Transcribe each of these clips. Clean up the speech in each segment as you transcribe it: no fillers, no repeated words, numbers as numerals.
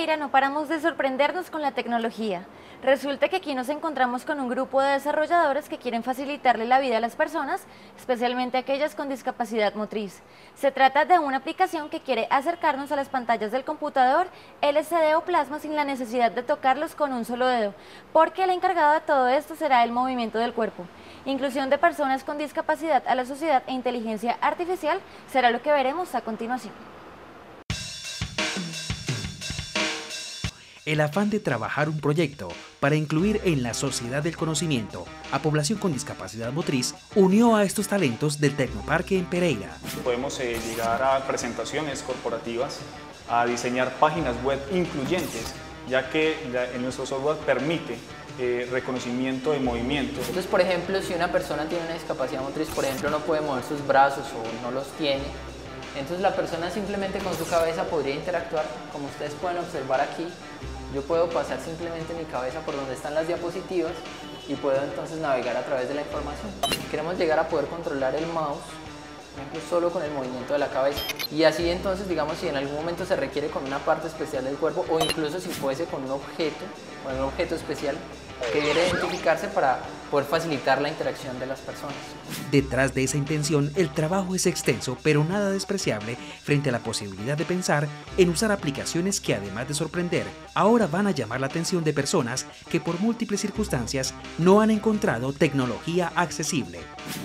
Pereira no paramos de sorprendernos con la tecnología. Resulta que aquí nos encontramos con un grupo de desarrolladores que quieren facilitarle la vida a las personas, especialmente a aquellas con discapacidad motriz. Se trata de una aplicación que quiere acercarnos a las pantallas del computador, LCD o plasma sin la necesidad de tocarlos con un solo dedo, porque el encargado de todo esto será el movimiento del cuerpo. Inclusión de personas con discapacidad a la sociedad e inteligencia artificial será lo que veremos a continuación. El afán de trabajar un proyecto para incluir en la sociedad del conocimiento a población con discapacidad motriz unió a estos talentos del Tecnoparque en Pereira. Podemos llegar a presentaciones corporativas, a diseñar páginas web incluyentes, ya que nuestro software permite reconocimiento de movimiento. Entonces, por ejemplo, si una persona tiene una discapacidad motriz, por ejemplo, no puede mover sus brazos o no los tiene, entonces la persona simplemente con su cabeza podría interactuar, como ustedes pueden observar aquí. Yo puedo pasar simplemente mi cabeza por donde están las diapositivas y puedo entonces navegar a través de la información. Queremos llegar a poder controlar el mouse, por ejemplo, solo con el movimiento de la cabeza. Y así entonces, digamos, si en algún momento se requiere con una parte especial del cuerpo o incluso si fuese con un objeto especial que debe identificarse para poder facilitar la interacción de las personas. Detrás de esa intención, el trabajo es extenso, pero nada despreciable frente a la posibilidad de pensar en usar aplicaciones que, además de sorprender, ahora van a llamar la atención de personas que por múltiples circunstancias no han encontrado tecnología accesible.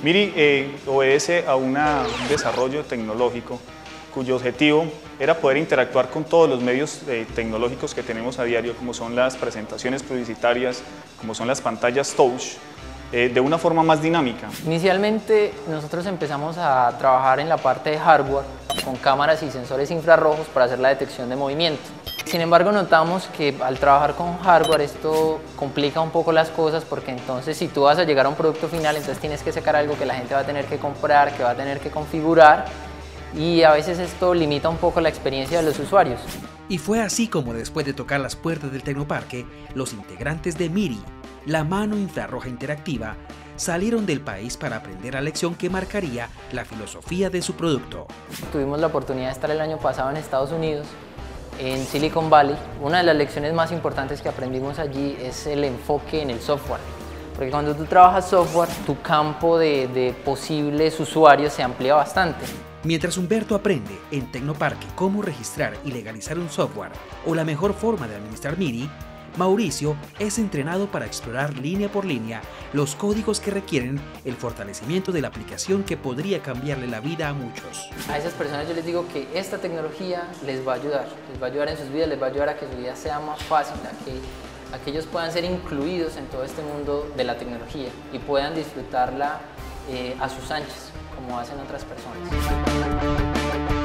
Miri obedece a un desarrollo tecnológico cuyo objetivo era poder interactuar con todos los medios tecnológicos que tenemos a diario, como son las presentaciones publicitarias, como son las pantallas touch, de una forma más dinámica. Inicialmente nosotros empezamos a trabajar en la parte de hardware con cámaras y sensores infrarrojos para hacer la detección de movimiento. Sin embargo, notamos que al trabajar con hardware esto complica un poco las cosas, porque entonces si tú vas a llegar a un producto final, entonces tienes que sacar algo que la gente va a tener que comprar, que va a tener que configurar, y a veces esto limita un poco la experiencia de los usuarios. Y fue así como, después de tocar las puertas del Tecnoparque, los integrantes de MIRI, la mano infrarroja interactiva, salieron del país para aprender la lección que marcaría la filosofía de su producto. Tuvimos la oportunidad de estar el año pasado en Estados Unidos, en Silicon Valley. Una de las lecciones más importantes que aprendimos allí es el enfoque en el software. Porque cuando tú trabajas software, tu campo de posibles usuarios se amplía bastante. Mientras Humberto aprende en Tecnoparque cómo registrar y legalizar un software o la mejor forma de administrar MIRI, Mauricio es entrenado para explorar línea por línea los códigos que requieren el fortalecimiento de la aplicación que podría cambiarle la vida a muchos. A esas personas yo les digo que esta tecnología les va a ayudar en sus vidas, les va a ayudar a que su vida sea más fácil, a que ellos puedan ser incluidos en todo este mundo de la tecnología y puedan disfrutarla a sus anchas, como hacen otras personas.